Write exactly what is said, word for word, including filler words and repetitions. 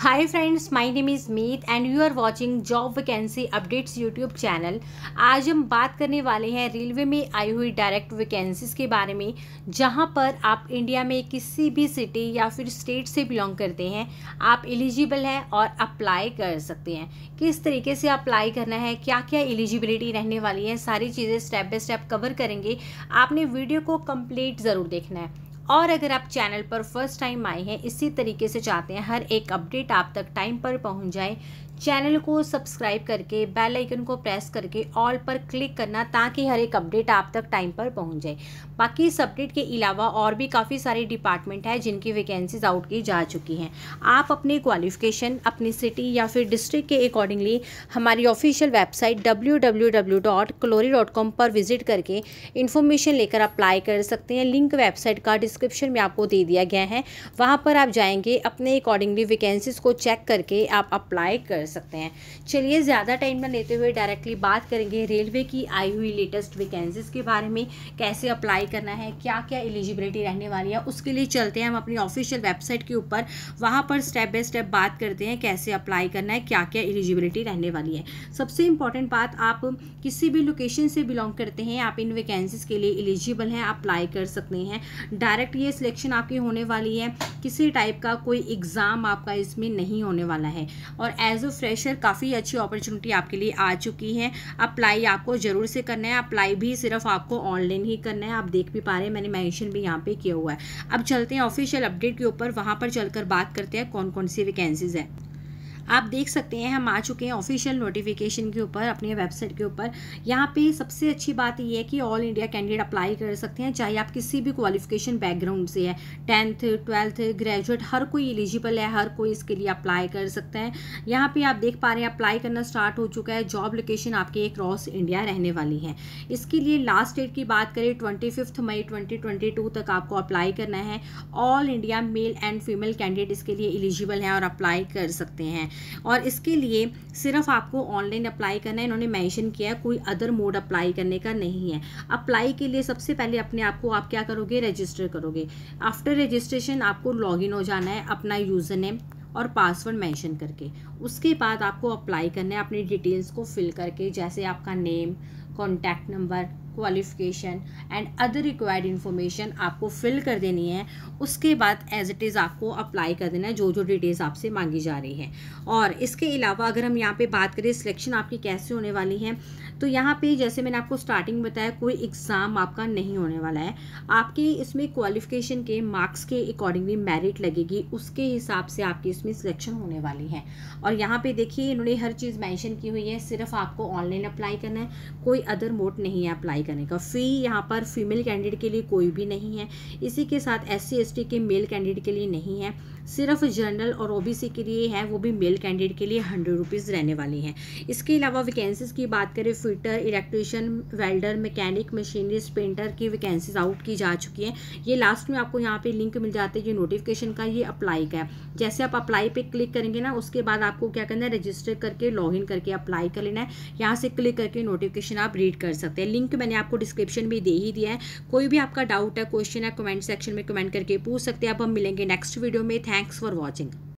Hi friends, my name is Meet and you are watching job vacancy updates YouTube channel. आज हम बात करने वाले हैं रेलवे में आई हुई डायरेक्ट वैकेंसीज़ के बारे में, जहां पर आप इंडिया में किसी भी सिटी या फिर स्टेट से बिलोंग करते हैं, आप एलिजिबल हैं और अप्लाई कर सकते हैं। किस तरीके से अप्लाई करना है, क्या क्या एलिजिबिलिटी रहने वाली है, सारी चीज़ें स्टेप बाय स्टेप कवर करेंगे। आपने वीडियो को कंप्लीट ज़रूर देखना है। और अगर आप चैनल पर फर्स्ट टाइम आए हैं, इसी तरीके से चाहते हैं हर एक अपडेट आप तक टाइम पर पहुंच जाए, चैनल को सब्सक्राइब करके बेल आइकन को प्रेस करके ऑल पर क्लिक करना, ताकि हर एक अपडेट आप तक टाइम पर पहुंच जाए। बाकी इस अपडेट के अलावा और भी काफ़ी सारे डिपार्टमेंट हैं जिनकी वैकेंसीज आउट की जा चुकी हैं। आप अपने क्वालिफिकेशन, अपनी सिटी या फिर डिस्ट्रिक्ट के अकॉर्डिंगली हमारी official website W W W dot clory dot com पर विजिट करके इन्फॉर्मेशन लेकर अप्लाई कर सकते हैं। लिंक वेबसाइट का डिस्क्रिप्शन में आपको दे दिया गया है, वहाँ पर आप जाएंगे, अपने अकॉर्डिंगली वैकेंसीज को चेक करके आप अप्लाई कर सकते हैं। चलिए ज़्यादा टाइम ना लेते हुए डायरेक्टली बात करेंगे रेलवे की आई हुई लेटेस्ट वैकेंसीज के बारे में, कैसे अप्लाई करना है, क्या क्या एलिजिबिलिटी रहने वाली है। उसके लिए चलते हैं हम अपनी ऑफिशियल वेबसाइट के ऊपर, वहाँ पर स्टेप बाय स्टेप बात करते हैं कैसे अप्लाई करना है, क्या क्या एलिजिबिलिटी रहने वाली है। सबसे इंपॉर्टेंट बात, आप किसी भी लोकेशन से बिलोंग करते हैं, आप इन वैकेंसीज के लिए एलिजिबल हैं, अप्लाई कर सकते हैं। डायरेक्ट ये सिलेक्शन आपकी होने वाली है, किसी टाइप का कोई एग्ज़ाम आपका इसमें नहीं होने वाला है। और एज अ फ्रेशर काफ़ी अच्छी अपॉर्चुनिटी आपके लिए आ चुकी है। अप्लाई आपको ज़रूर से करना है, अप्लाई भी सिर्फ आपको ऑनलाइन ही करना है। आप देख भी पा रहे हैं, मैंने मेंशन भी यहाँ पे किया हुआ है। अब चलते हैं ऑफिशियल अपडेट के ऊपर, वहाँ पर चलकर बात करते हैं कौन कौन सी वैकेंसीज है। आप देख सकते हैं हम आ चुके हैं ऑफिशियल नोटिफिकेशन के ऊपर, अपनी वेबसाइट के ऊपर। यहाँ पे सबसे अच्छी बात ये है कि ऑल इंडिया कैंडिडेट अप्लाई कर सकते हैं, चाहे आप किसी भी क्वालिफिकेशन बैकग्राउंड से है, टेंथ ट्वेल्थ ग्रेजुएट, हर कोई एलिजिबल है, हर कोई इसके लिए अप्लाई कर सकता है। यहाँ पे आप देख पा रहे हैं अप्लाई करना स्टार्ट हो चुका है। जॉब लोकेशन आपके क्रॉस इंडिया रहने वाली है। इसके लिए लास्ट डेट की बात करें, twenty fifth May twenty twenty two तक आपको अप्लाई करना है। All India male and female candidate इसके लिए एलिजिबल हैं और अप्लाई कर सकते हैं। और इसके लिए सिर्फ आपको ऑनलाइन अप्लाई करना है, इन्होंने मेंशन किया है, कोई अदर मोड अप्लाई करने का नहीं है। अप्लाई के लिए सबसे पहले अपने आप को आप क्या करोगे, रजिस्टर करोगे। आफ्टर रजिस्ट्रेशन आपको लॉगिन हो जाना है अपना यूज़र नेम और पासवर्ड मेंशन करके। उसके बाद आपको अप्लाई करना है अपनी डिटेल्स को फिल करके, जैसे आपका name, contact number, qualification and other required information आपको फिल कर देनी है। उसके बाद एज इट इज़ आपको अप्लाई कर देना है जो जो डिटेल्स आपसे मांगी जा रही है। और इसके अलावा अगर हम यहाँ पे बात करें सिलेक्शन आपकी कैसे होने वाली है, तो यहाँ पे जैसे मैंने आपको स्टार्टिंग बताया, कोई एग्ज़ाम आपका नहीं होने वाला है। आपकी इसमें क्वालिफिकेशन के मार्क्स के अकॉर्डिंगली मेरिट लगेगी, उसके हिसाब से आपकी इसमें सिलेक्शन होने वाली है। और यहाँ पे देखिए इन्होंने हर चीज़ मेंशन की हुई है, सिर्फ आपको ऑनलाइन अप्लाई करना है, कोई अदर मोड नहीं है अप्लाई करने का। फ़ी यहाँ पर फीमेल कैंडिडेट के लिए कोई भी नहीं है, इसी के साथ एस सी एस टी के मेल कैंडिडेट के लिए नहीं है, सिर्फ जनरल और ओ बी सी के लिए है, वो भी मेल कैंडिडेट के लिए हंड्रेड रुपीज़ रहने वाली हैं। इसके अलावा वैकेंसीज़ की बात करें, fitter, electrician, welder, mechanic, machinist, painter की वैकेंसीज आउट की जा चुकी हैं। ये लास्ट में आपको यहाँ पे लिंक मिल जाता है, ये नोटिफिकेशन का, ये अप्लाई का है। जैसे आप अप्लाई पे क्लिक करेंगे ना, उसके बाद आपको क्या करना है, रजिस्टर करके लॉगिन करके अप्लाई कर लेना है। यहाँ से क्लिक करके नोटिफिकेशन आप रीड कर सकते हैं। लिंक मैंने आपको डिस्क्रिप्शन में दे ही दिया है। कोई भी आपका डाउट है, क्वेश्चन है, कमेंट सेक्शन में कमेंट करके पूछ सकते हैं। अब हम मिलेंगे नेक्स्ट वीडियो में। Thanks for watching.